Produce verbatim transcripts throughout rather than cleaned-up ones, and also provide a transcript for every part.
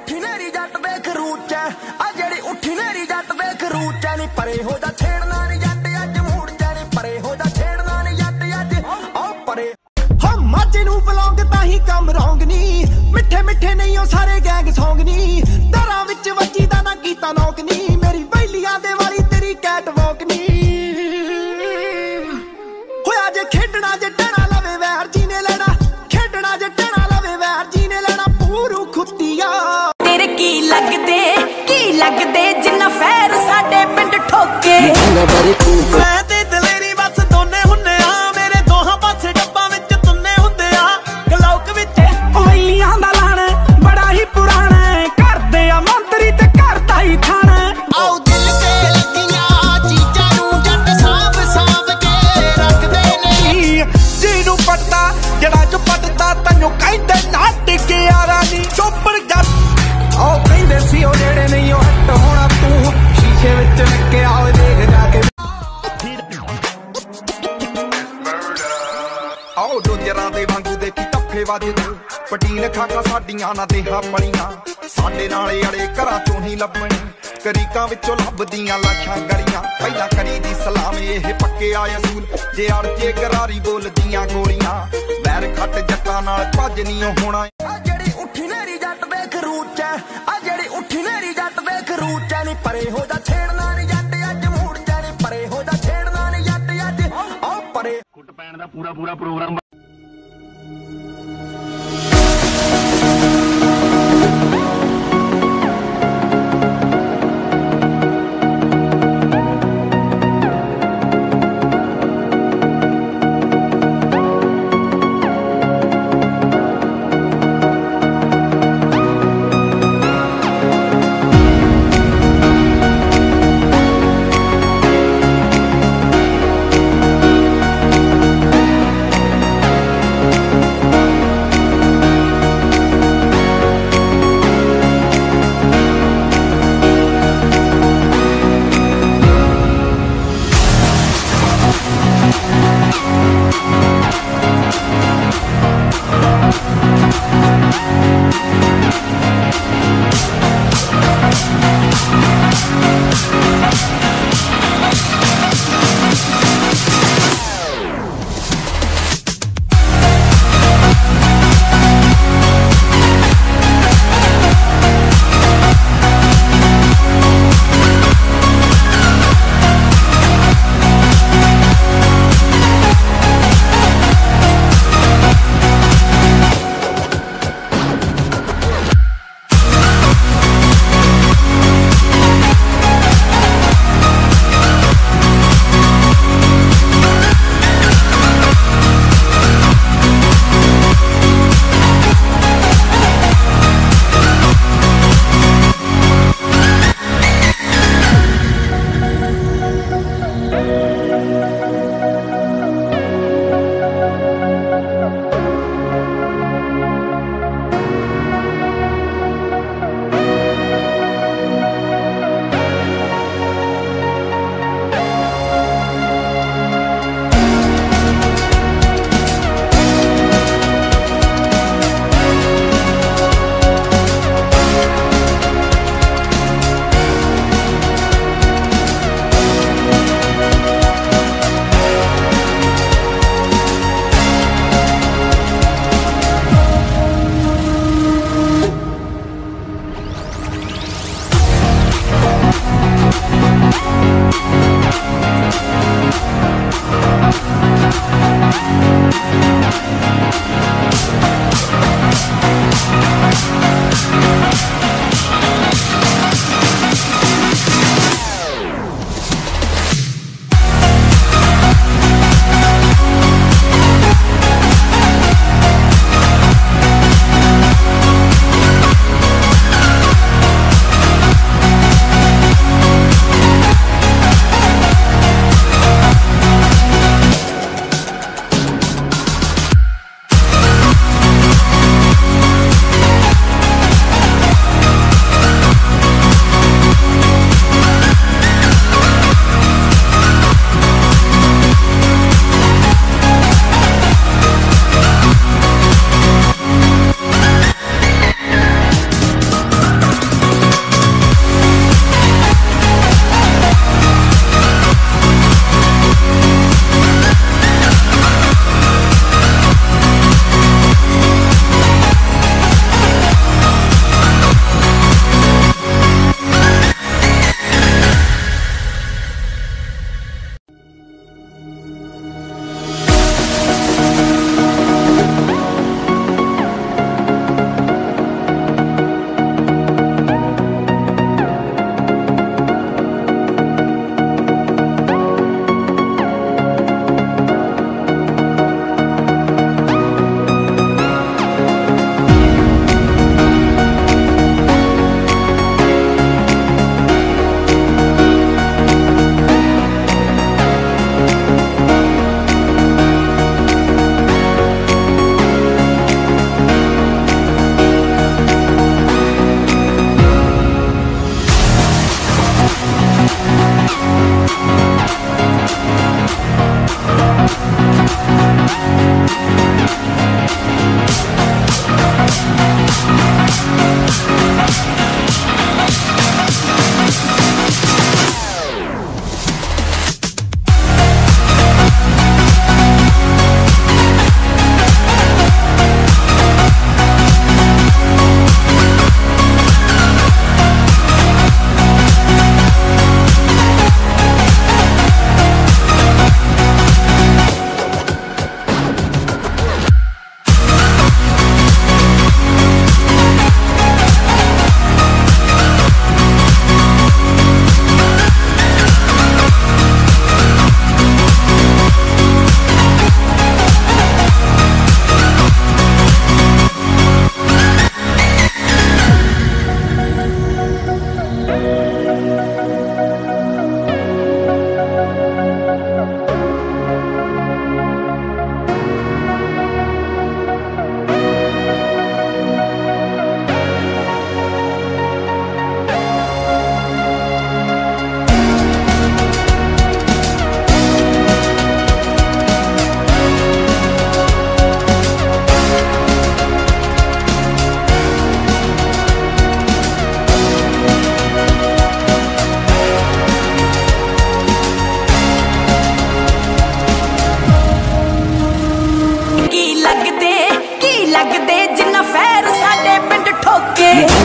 ਉੱਠੀ ਨੇਰੀ ਜੱਟ ਦੇ ਖਰੂਚ ਐ ਆ ਜਿਹੜੀ ਉੱਠੀ ਨੇਰੀ ਜੱਟ ਦੇ ਖਰੂਚ ਐ ਨੀ ਪਰੇ ਹੋ ਜਾ ਛੇੜਨਾ ਨੀ ਜੱਟ ਅੱਜ ਮੂੜ ਜਾਣੀ ਪਰੇ ਹੋ ਜਾ ਛੇੜਨਾ ਨੀ ਜੱਟ ਅੱਜ ਆਓ ਪਰੇ ਹਾਂ ਮਾਝੇ ਨੂੰ ਬਲੌਂਗ ਤਾਂ ਹੀ ਕੰਮ ਰੌਂਗ ਨੀ ਮਿੱਠੇ ਮਿੱਠੇ ਨਹੀਂ ਉਹ ਸਾਰੇ ਗੈਂਗ ਸੌਂਗ ਨੀ ਦਰਾਂ ਵਿੱਚ ਵੱਜੀ ਦਾ ਨਾ ਕੀਤਾ ਨੌਕ ਨੀ ਮੇਰੀ ਬੈਲੀਆਂ ਦੇ ਵਾਲੀ ਤੇਰੀ ਕੈਟ ਵੌਕ ਨੀ ਹੋਇਆ ਜੇ ਖੇਡਣਾ ਜੇ ਟਣਾ ਲਵੇ ਵੈਰ ਜੀ ਨੇ ਲੈਣਾ ਖੇਡਣਾ ਜੇ ਟਣਾ ਲਵੇ ਵੈਰ ਜੀ ਨੇ ਲੈਣਾ ਪੂਰੂ ਖੁੱਤੀਆ ਤੇਰੇ ਕੀ ਲੱਗਦੇ ਕੀ ਲੱਗਦੇ ਜਿੰਨਾ ਫੈਰ ਸਾਡੇ ਪਿੰਡ ਠੋਕੇ ਮੈਂ ਤੇ ਦਲੇਰੀ ਬਸ ਦੋਨੇ ਹੁੰਨੇ ਆ ਮੇਰੇ ਦੋਹਾਂ ਪਾਸੇ ਡੱਬਾਂ ਵਿੱਚ ਤੁੰਨੇ ਹੁੰਦੇ ਆ ਗਲੌਕ ਵਿੱਚ ਵੈਲੀਆਂ ਦਾ ਲਾਣਾ ਬੜਾ ਹੀ ਪੁਰਾਣਾ ਕਰਦੇ ਆ ਮੰਤਰੀ ਤੇ ਕਰਦਾ ਹੀ ਖਾਣਾ ਆਉ ਦਿਲ ਤੇ ਲੱਗੀਆਂ ਚੀਜ਼ਾਂ ਨੂੰ ਜੱਟ ਸਾਂਭ ਸਾਂਭ ਕੇ ਰੱਖਦੇ ਨੇ ਜਿਹਨੂੰ ਪੜਦਾ ਜਿਹੜਾ ਚ ਪੜਦਾ ਤੈਨੂੰ ਕਹਿੰਦੇ ਨਾ ਟਿਕੇ ਯਾਰਾਂ ਨੀ ਚੋਪੜ ਜੱਟ ਆਓ ਕਹਿੰਦੇ ਸੀ ਉਹ ਜਿਹੜੇ ਨਹੀਂ ਉਹ ਹੱਟ ਹੋਣਾ ਤੂੰ ਸ਼ੀਸ਼ੇ ਵਿੱਚ ਨਿੱਕੇ ਆਓ ਦੇਖ ਜਾ ਕੇ ਆਓ ਡੋਜਰਾਂ ਦੇ ਵਾਂਗੂ ਦੇਖੀ ਟੱਫੇ ਵੱਜਦੇ ਪਟੀਨ ਖਾਕਾਂ ਸਾਡੀਆਂ ਨਾ ਦੇਹਾ ਪਲੀਆਂ ਸਾਡੇ ਨਾਲੇ ਅੜੇ ਘਰਾਂ ਚੋਂ ਹੀ ਲੱਭਣੇ ਕਰੀਕਾਂ ਵਿੱਚੋਂ ਲੱਭਦੀਆਂ ਲਾਸ਼ਾਂ ਗਲੀਆਂ ਪਹਿਲਾਂ ਕਰੀ ਦੀ ਸਲਾਮ ਇਹ ਪੱਕੇ ਆ ਅਸੂਲ ਜੇ ਅੜਜੇ ਕਰਾਰੀ ਬੋਲਦੀਆਂ ਗੋਲੀਆਂ ਵੈਰ ਖੱਟ ਜੱਟਾਂ ਨਾਲ ਭੱਜ ਨਹੀਂ ਹੋਣਾ ਆ ਜਿਹੜੀ ਉੱਠੀ ਨੇਰੀ ਜੱਟ ਦੇ ਖਰੂਚ ਐ ਆ ਜਿਹੜੀ ਉੱਠੀ ਨੇਰੀ ਜੱਟ ਦੇ ਖਰੂਚ ਐ ਨੀ ਪਰੇ ਹੋ ਜਾ ਛੇੜਨਾ ਨੀ ਜੱਟ ਅੱਜ ਮੂੜ ਜਾਣੀ ਪਰੇ ਹੋ ਜਾ ਛੇੜਨਾ ਨੀ ਜੱਟ ਅੱਜ ਆਓ ਪਰੇ ਕੁੱਟ ਪੈਣ ਦਾ ਪੂਰਾ ਪੂਰਾ ਪ੍ਰੋਗਰਾਮ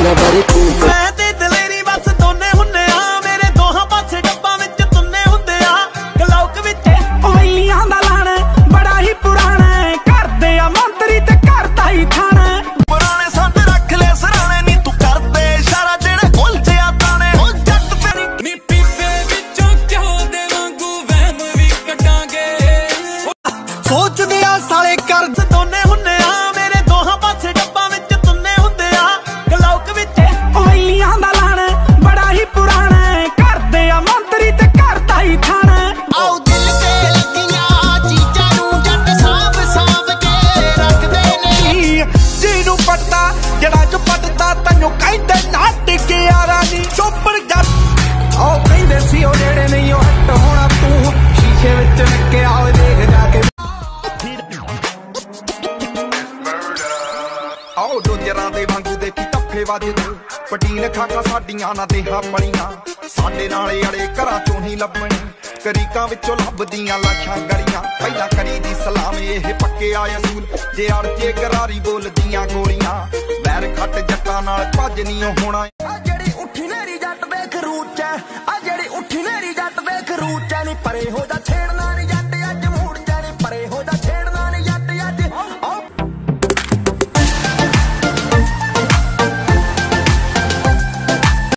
ਮੈਂ ਤੇ ਦਲੇਰੀ ਬਸ ਦੋਨੇ ਹੁੰਨੇ ਆ, ਮੇਰੇ ਦੋਹਾਂ ਪਾਸੇ ਡੱਬਾਂ ਵਿੱਚ ਤੁੰਨੇ ਹੁੰਦੇ ਆ। ਗਲੌਕ ਵਿੱਚ ਓਇਲੀਆਂ ਦਾ ਲਾਣਾ ਬੜਾ ਹੀ ਪੁਰਾਣਾ, ਕਰਦੇ ਆ ਮੰਤਰੀ ਤੇ ਕਰਦਾ ਹੀ ਥਾਣਾ। ਪੁਰਾਣੇ ਸੰਦ ਰੱਖ ਲੈ ਸਰਾਣੇ ਨੀ ਤੂੰ ਕਰਦੇ ਇਸ਼ਾਰਾ ਜਿਹੜੇ ਉਲਝਿਆ ਤਾਣੇ। ਉਹ ਜੱਟ ਤੇਰੀ ਨੀ ਪੀਪੇ ਵਿੱਚੋਂ ਘਿਓ ਦੇ ਵਾਂਗੂ ਵਹਿਮ ਵੀ ਕੱਢਾਂਗੇ। ਸੋਚਦੇ ਆ ਸਾਲੇ ਕਰ ਦੋਨੇ ਹੁੰਨੇ ਆ, ਮੇਰੇ ਦੋਹਾਂ ਪਾਸੇ ਡੱਬਾਂ ਵਿੱਚ ਤੁੰਨੇ ਹੁੰਦੇ ਆ। ਗਲੌਕ ਵਿੱਚ ਓਇਲੀਆਂ ਦਾ ਲਾਣਾ ਬੜਾ ਹੀ ਪੁਰਾਣਾ, ਕਰਦੇ ਆ ਮੰਤਰੀ ਤੇ ਕਰਦਾ ਹੀ ਥਾਣਾ। ਆਉ ਦਿਲ ਤੇ ਲੱਗੀਆਂ ਚੀਜ਼ਾਂ ਨੂੰ ਜੱਟ ਸਾਂਭ ਸਾਂਭ ਕੇ ਰੱਖਦੇ ਨੇ। ਜਿਹਨੂੰ ਪੜਦਾ ਜਿਹੜਾ ਚ ਪੜਦਾ ਤੈਨੂੰ ਕਹਿੰਦੇ ਨਾ ਟਿਕਿਆਰਾ ਨੀ ਚੋਪੜ ਜੱਟ। ਉਹ ਕਹਿੰਦੇ ਸੀ ਉਹ ਜਿਹੜੇ ਨਹੀਂ ਉਹ ਹੱਟ ਹੋਣਾ ਤੂੰ ਸ਼ੀਸ਼ੇ ਵਿੱਚ ਨਿੱਕਿਆ ਹੋਏ ਦੇਖ ਜਾ ਕੇ। ਆਓ ਡੋਜਰਾਂ ਦੇ ਵਾਂਗੂ ਦੇਖੀ ਟੱਫੇ ਵੱਜਦੇ ਪਟੀਨ ਖਾਕਾਂ ਸਾਡੀਆਂ ਨਾ ਦੇਹਾਂ ਪਲੀਆਂ। ਸਾਡੇ ਨਾਲੇ ਅੜੇ ਘਰਾਂ ਚੋਂ ਹੀ ਲੱਭਣੇ ਕਰੀਕਾਂ ਵਿੱਚੋਂ ਲੱਭਦੀਆਂ ਲਾਸ਼ਾਂ ਗਲੀਆਂ। ਪਹਿਲਾਂ ਕਰੀ ਦੀ ਸਲਾਮ ਇਹ ਪੱਕੇ ਆ ਅਸੂਲ, ਜੇ ਅੜ ਕੇ ਗਰਾਰੀ ਬੋਲਦੀਆਂ ਗੋਲੀਆਂ। ਵੈਰ ਖੱਟ ਜੱਟਾਂ ਨਾਲ ਭੱਜ ਨਹੀਂ ਹੋਣਾ। ਆ ਜਿਹੜੀ ਉੱਠੀ ਨੇਰੀ ਜੱਟ ਦੇ ਖਰੂਚ ਐ, ਆ ਜਿਹੜੀ ਉੱਠੀ ਨੇਰੀ ਜੱਟ ਦੇ ਖਰੂਚ ਐ ਨੀ ਪਰੇ ਹੋ ਜਾ ਛੇੜਨਾ ਨੀ।